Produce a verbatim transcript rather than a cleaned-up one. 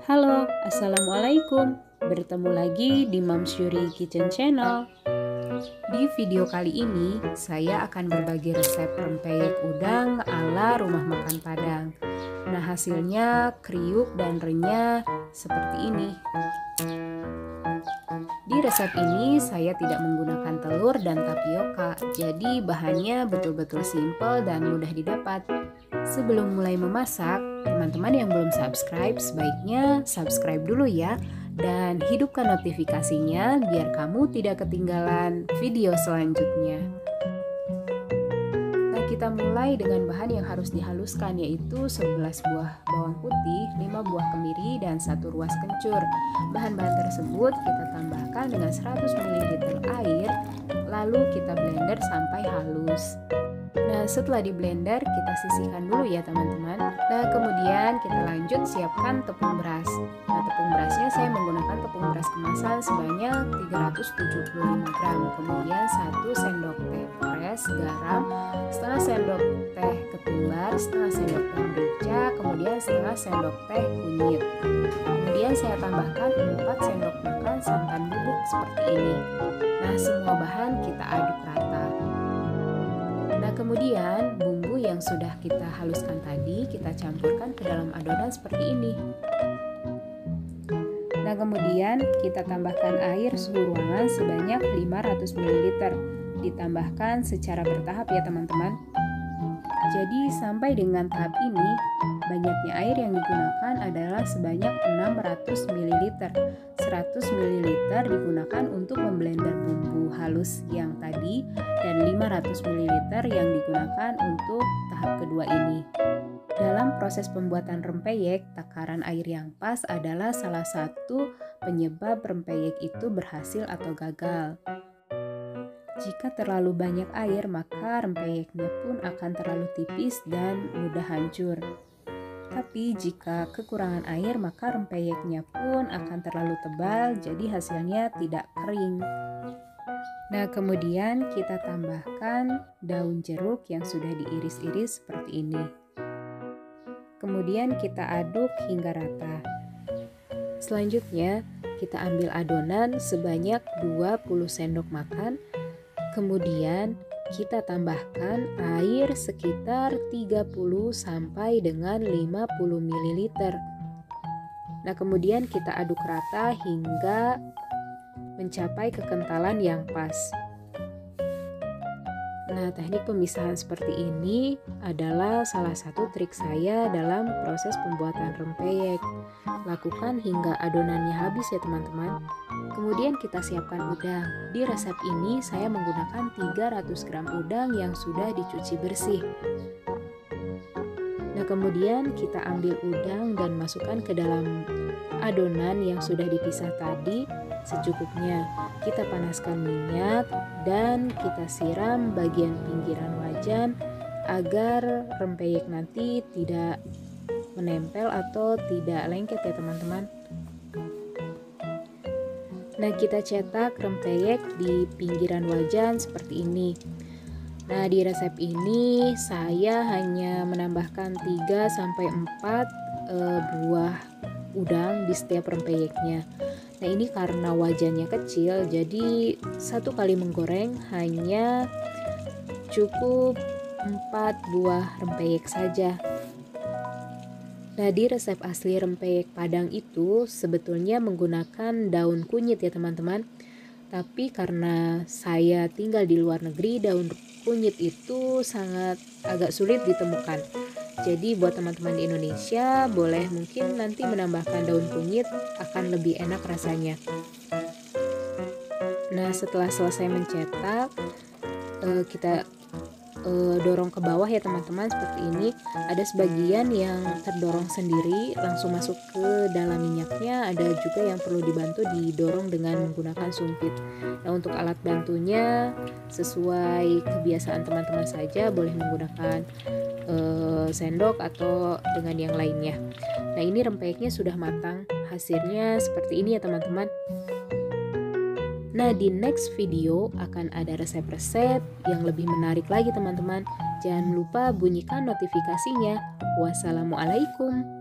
Halo, Assalamualaikum. Bertemu lagi di Moms Yuri Kitchen Channel. Di video kali ini, saya akan berbagi resep rempeyek udang ala rumah makan Padang. Nah, hasilnya kriuk dan renyah seperti ini. Di resep ini, saya tidak menggunakan telur dan tapioka, jadi bahannya betul-betul simpel dan mudah didapat. Sebelum mulai memasak, teman-teman yang belum subscribe, sebaiknya subscribe dulu ya. Dan hidupkan notifikasinya biar kamu tidak ketinggalan video selanjutnya. Nah, kita mulai dengan bahan yang harus dihaluskan, yaitu sebelas buah bawang putih, lima buah kemiri, dan satu ruas kencur. Bahan-bahan tersebut kita tambahkan dengan seratus mililiter air, lalu kita blender sampai halus. Nah, setelah di blender, kita sisihkan dulu ya teman-teman. Nah, kemudian kita lanjut siapkan tepung beras. Nah, tepung berasnya saya menggunakan tepung beras kemasan sebanyak tiga ratus tujuh puluh lima gram. Kemudian satu sendok teh fresh garam, setengah sendok teh ketumbar, setengah sendok teh merica, kemudian setengah sendok teh kunyit. Kemudian saya tambahkan empat sendok makan santan bubuk seperti ini. Nah, semua bahan kita aduk rata. Nah, kemudian bumbu yang sudah kita haluskan tadi kita campurkan ke dalam adonan seperti ini. Nah, kemudian kita tambahkan air suhu ruangan sebanyak lima ratus mililiter. Ditambahkan secara bertahap ya teman-teman. Jadi sampai dengan tahap ini, banyaknya air yang digunakan adalah sebanyak enam ratus mililiter. seratus mililiter digunakan untuk memblender bumbu halus yang tadi dan lima ratus mililiter yang digunakan untuk tahap kedua ini. Dalam proses pembuatan rempeyek, takaran air yang pas adalah salah satu penyebab rempeyek itu berhasil atau gagal. Jika terlalu banyak air, maka rempeyeknya pun akan terlalu tipis dan mudah hancur. Tapi jika kekurangan air, maka rempeyeknya pun akan terlalu tebal, jadi hasilnya tidak kering. Nah, kemudian kita tambahkan daun jeruk yang sudah diiris-iris seperti ini. Kemudian kita aduk hingga rata. Selanjutnya, kita ambil adonan sebanyak dua puluh sendok makan. Kemudian kita tambahkan air sekitar tiga puluh sampai dengan lima puluh mililiter. Nah, kemudian kita aduk rata hingga mencapai kekentalan yang pas. Nah, teknik pemisahan seperti ini adalah salah satu trik saya dalam proses pembuatan rempeyek. Lakukan hingga adonannya habis ya teman-teman. Kemudian kita siapkan udang. Di resep ini saya menggunakan tiga ratus gram udang yang sudah dicuci bersih. Nah, kemudian kita ambil udang dan masukkan ke dalam adonan yang sudah dipisah tadi secukupnya. Kita panaskan minyak dan kita siram bagian pinggiran wajan agar rempeyek nanti tidak menempel atau tidak lengket ya teman-teman. Nah, kita cetak rempeyek di pinggiran wajan seperti ini. Nah, di resep ini saya hanya menambahkan tiga sampai empat e, buah udang di setiap rempeyeknya. Nah, ini karena wajannya kecil, jadi satu kali menggoreng hanya cukup empat buah rempeyek saja. Nah, di resep asli rempeyek Padang itu sebetulnya menggunakan daun kunyit ya teman-teman. Tapi karena saya tinggal di luar negeri, daun kunyit itu sangat agak sulit ditemukan. Jadi buat teman-teman di Indonesia, boleh mungkin nanti menambahkan daun kunyit, akan lebih enak rasanya. Nah, setelah selesai mencetak, kita dorong ke bawah ya teman-teman seperti ini. Ada sebagian yang terdorong sendiri langsung masuk ke dalam minyaknya, ada juga yang perlu dibantu didorong dengan menggunakan sumpit. Nah, untuk alat bantunya sesuai kebiasaan teman-teman saja, boleh menggunakan eh, sendok atau dengan yang lainnya. Nah, ini rempeyeknya sudah matang, hasilnya seperti ini ya teman-teman. Nah, di next video akan ada resep-resep yang lebih menarik lagi teman-teman. Jangan lupa bunyikan notifikasinya. Wassalamualaikum.